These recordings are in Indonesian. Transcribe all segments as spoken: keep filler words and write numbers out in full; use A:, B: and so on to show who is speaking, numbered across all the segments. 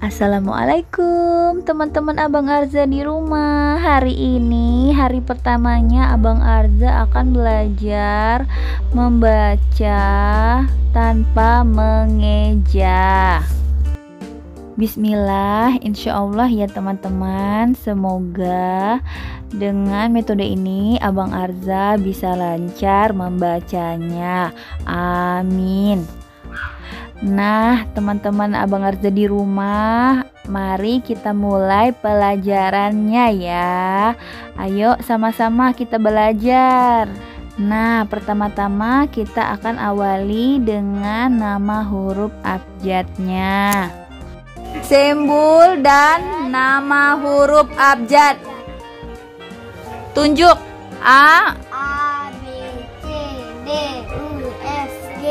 A: Assalamualaikum teman-teman Abang Arza di rumah. Hari ini hari pertamanya Abang Arza akan belajar membaca tanpa mengeja. Bismillah, insya Allah ya teman-teman. Semoga dengan metode ini Abang Arza bisa lancar membacanya. Amin. Nah, teman-teman Abang Arza di rumah, mari kita mulai pelajarannya ya. Ayo sama-sama kita belajar. Nah, pertama-tama kita akan awali dengan nama huruf abjadnya. Simbol dan nama huruf abjad. Tunjuk. A
B: A, B, C, D, E, F, G,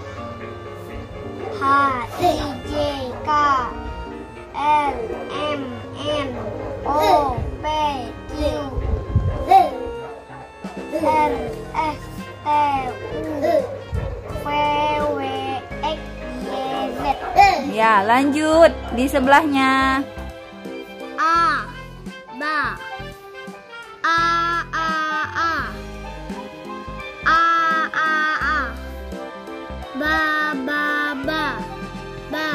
B: H, I, J, K, L, M, N, O, P, Q, R, S, T, U, V, W, X, Y, Z.
A: Ya, lanjut di sebelahnya.
B: A, ba, A, A, A, A, A, A, ba, ba, ba, ba,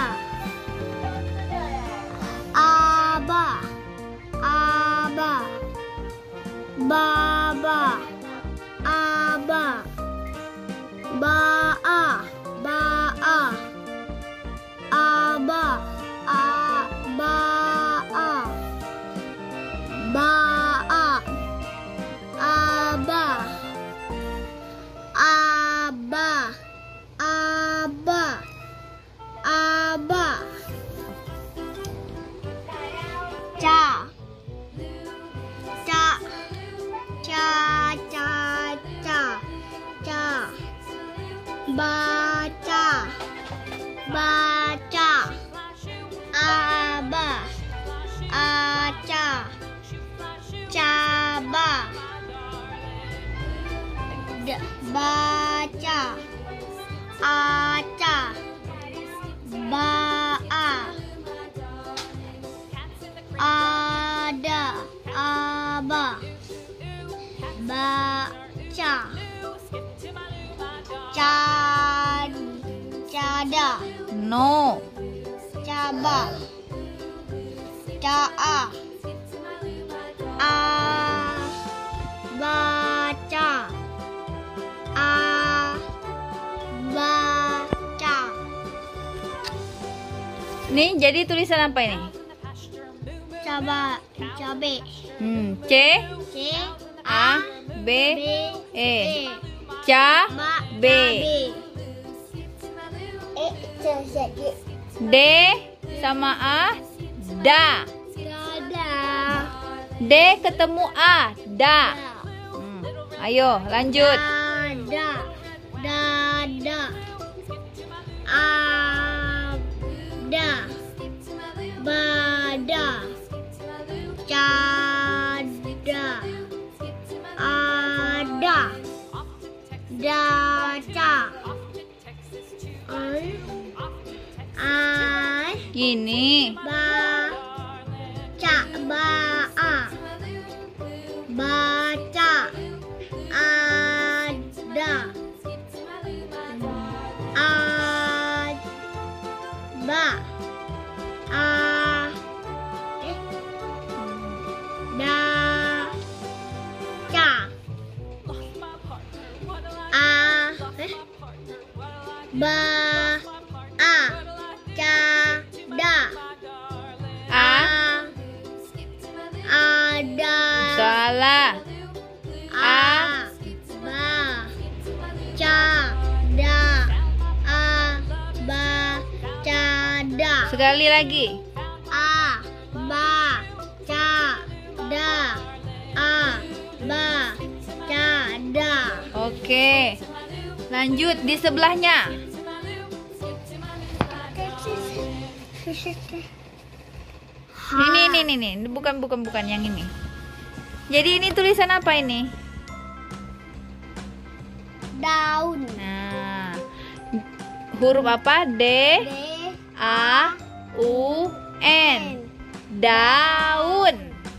B: A, ba, A, ba, ba, ba, A, ba, ba, A, ba, A, A, ba, A, ba, A, ba, A, Aba, aba, aba, aba, ca, ca, ca, ca, ca, ca, baca, baca, aba, aca, caba, baca, aca, baa, ada, aba, baca, cad, cada,
A: No.
B: caba, caa, a, baca, a, baca.
A: Nih, jadi tulisan apa ini?
B: Coba, cabe.
A: Hmm, C
B: C,
A: A B
B: B,
A: E.
B: E.
A: Ca
B: Ba,
A: B.
B: E, C, C, D.
A: D sama A, da.
B: Dadah.
A: D ketemu A, da. Hmm, ayo lanjut.
B: Dada, dada, ada, bada, cada, ada, daca, ai, ai,
A: Gini.
B: baca, baa, baca, ada, ada, a, eh, da, ca, a, eh, ba, a, ca, da,
A: A.
B: ada,
A: Salah.
B: a, ba, ca, da, a, ba, ca, da,
A: Sekali lagi.
B: a, ba, ca, da, a, ba, ca, da.
A: Oke. Lanjut di sebelahnya. Ini ini ini ini bukan bukan bukan yang ini. Jadi ini tulisan apa ini?
B: Daun.
A: Nah, huruf apa? D
B: D,
A: A U E. Daun.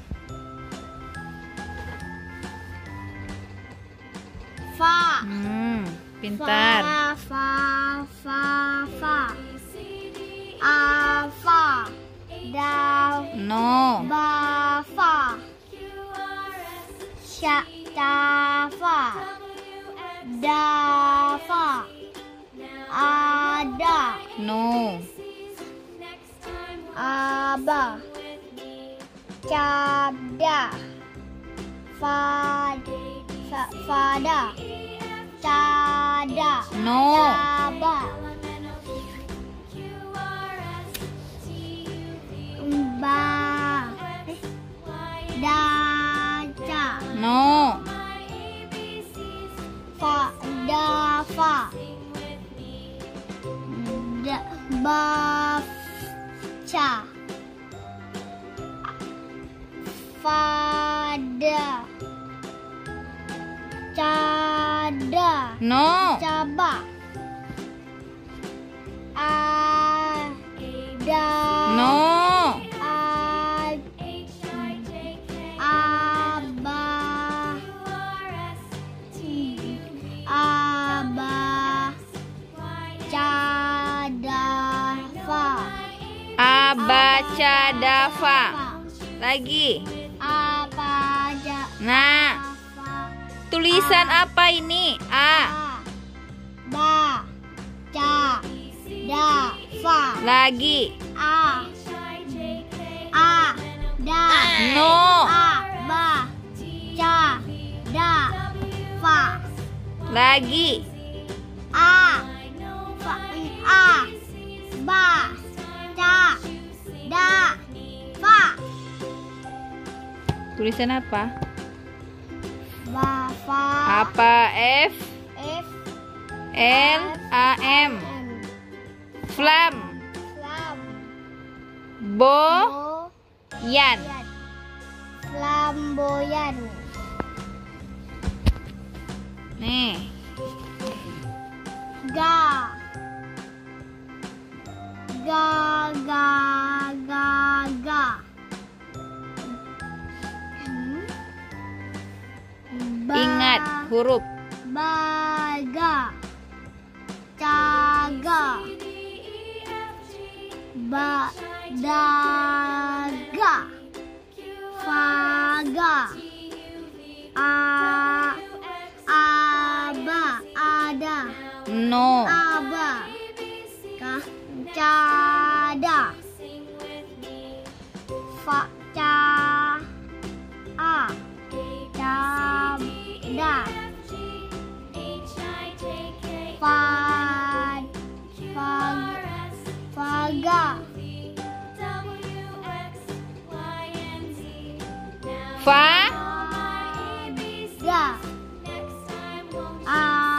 B: Fa.
A: Hmm, pintar.
B: Fa, fa, fa, fa. A, fa. Da,
A: No.
B: ba, fa. Sha, ta, fa. Da, fa. Ada.
A: No.
B: Aba. Cada. Fa, fa, fada. Cada.
A: No.
B: Caba. Ba. Daca.
A: No.
B: Fa, da, fa. Da, ba, ca. Fada. Cada.
A: No.
B: Caba. Ada.
A: No.
B: A, aba. Aba. Cadafa.
A: Abacadava. Lagi.
B: Apa aja?
A: Nah, tulisan apa ini? A.
B: Ba. Ca. Da. Fa.
A: Lagi.
B: A. A. Da.
A: No.
B: A. Ba. Ca. Da. Fa.
A: Lagi.
B: A. Fa. A. Ba. Ca. Da. Fa.
A: Tulisan apa?
B: Ba. Fa.
A: Apa? F.
B: F.
A: L. A. M.
B: M.
A: Flam.
B: Flam.
A: Bo.
B: Bo.
A: Yan.
B: Yan. Flamboyan.
A: Nih.
B: Ga. Ga. Ga. Ga. Ga. Hmm. Ba-
A: Ingat huruf.
B: Baga. Caga. Ba. Daga. Faga. A. Aba. Ada.
A: No.
B: Aba. Ka. Cada. Fa. Ca. A. Cada. Fa. Fa. Faga.
A: Fa.
B: Ga. A.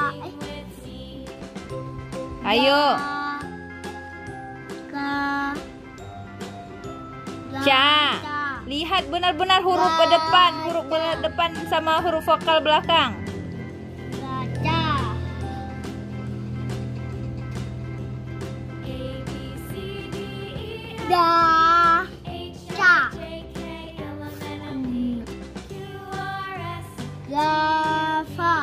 A: Ayo.
B: Ga. Ga.
A: Ca. Lihat benar-benar huruf ke depan, huruf ke depan sama huruf vokal belakang.
B: Gaca. Da. Ca. Gafa.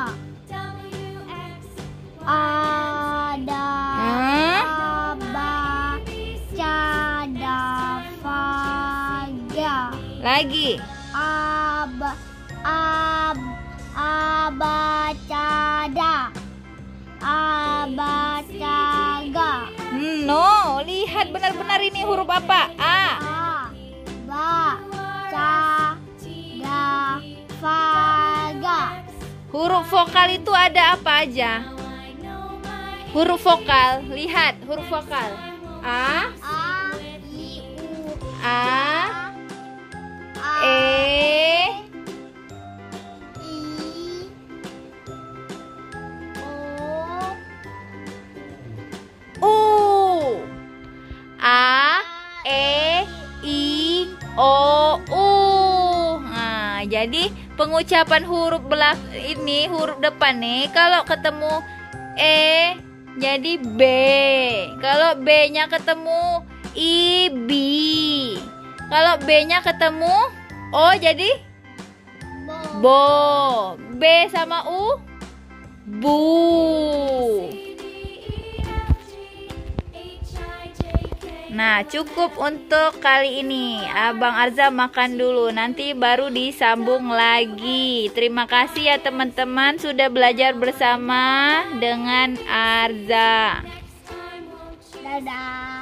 B: Ada.
A: Hmm?
B: Aba. Cada. Faga.
A: Lagi.
B: Aba. Ab. Abacada. Abacaga.
A: Hmm, no, lihat benar-benar ini huruf apa? A.
B: A. Ba. Ca. Da. Faga.
A: Huruf vokal itu ada apa aja? Huruf vokal, lihat huruf vokal. A,
B: A. I. U.
A: A,
B: A.
A: E,
B: I. O.
A: U. A, E, I, O, U. Nah, jadi pengucapan huruf belak ini huruf depan nih kalau ketemu E jadi B. Kalau B-nya ketemu I, B. Kalau B-nya ketemu O jadi
B: Bo.
A: bo. B sama U bu. Nah, cukup untuk kali ini. Abang Arza makan dulu, nanti baru disambung lagi. Terima kasih ya teman-teman sudah belajar bersama dengan Arza.
B: Dadah.